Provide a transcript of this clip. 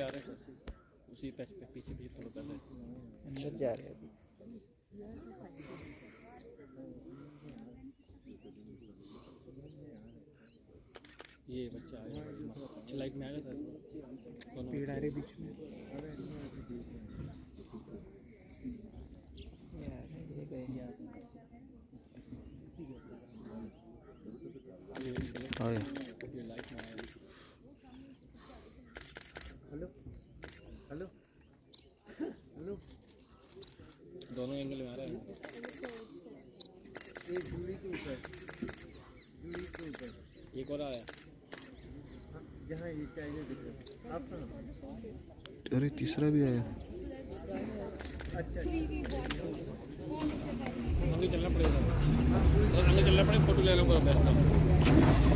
आ रहे हैं उसी पैच पे पीछे पीछे थोड़ा कर रहे अंदर जा रहे हैं अभी। ये बच्चा आया अच्छा लाइट में आ गया था पेड़ आ रहे बीच में यार ये गए ये लाइट में आया। हेलो हेलो हेलो दोनों एंगल में आ रहा है। ये जूड़ी के ऊपर एक और आया जहाँ ये चाइना दिख रहा है आप कहाँ? अरे तीसरा भी आया। अच्छा आगे चलना पड़ेगा, आगे चलना पड़ेगा, फोटो ले लो।